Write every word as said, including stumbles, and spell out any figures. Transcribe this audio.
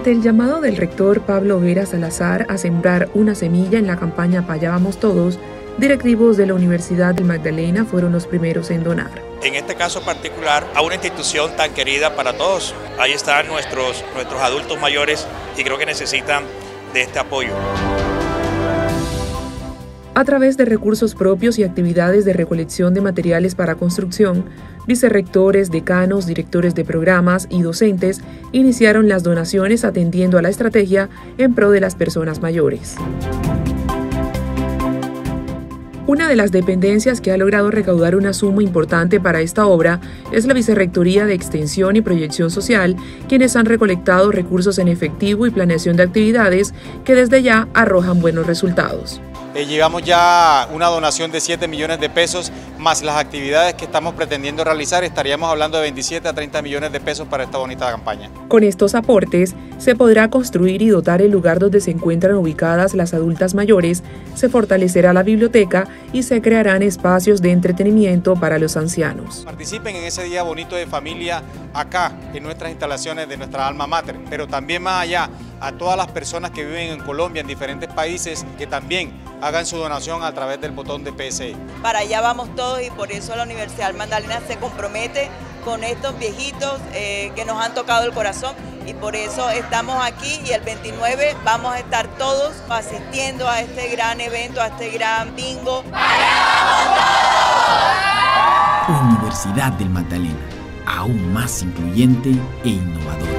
Ante el llamado del rector Pablo Vera Salazar a sembrar una semilla en la campaña Pa' Allá Vamos Todos, directivos de la Universidad del Magdalena fueron los primeros en donar. En este caso particular, a una institución tan querida para todos. Ahí están nuestros, nuestros adultos mayores y creo que necesitan de este apoyo. A través de recursos propios y actividades de recolección de materiales para construcción, vicerrectores, decanos, directores de programas y docentes iniciaron las donaciones atendiendo a la estrategia en pro de las personas mayores. Una de las dependencias que ha logrado recaudar una suma importante para esta obra es la Vicerrectoría de Extensión y Proyección Social, quienes han recolectado recursos en efectivo y planeación de actividades que desde ya arrojan buenos resultados. Eh, llevamos ya una donación de siete millones de pesos, más las actividades que estamos pretendiendo realizar, estaríamos hablando de veintisiete a treinta millones de pesos para esta bonita campaña. Con estos aportes, se podrá construir y dotar el lugar donde se encuentran ubicadas las adultas mayores, se fortalecerá la biblioteca y se crearán espacios de entretenimiento para los ancianos. Participen en ese día bonito de familia acá, en nuestras instalaciones de nuestra alma mater, pero también más allá, a todas las personas que viven en Colombia, en diferentes países, que también hagan su donación a través del botón de P S I. Para allá vamos todos y por eso la Universidad del Magdalena se compromete con estos viejitos eh, que nos han tocado el corazón y por eso estamos aquí y el veintinueve vamos a estar todos asistiendo a este gran evento, a este gran bingo. Universidad del Magdalena, aún más incluyente e innovadora.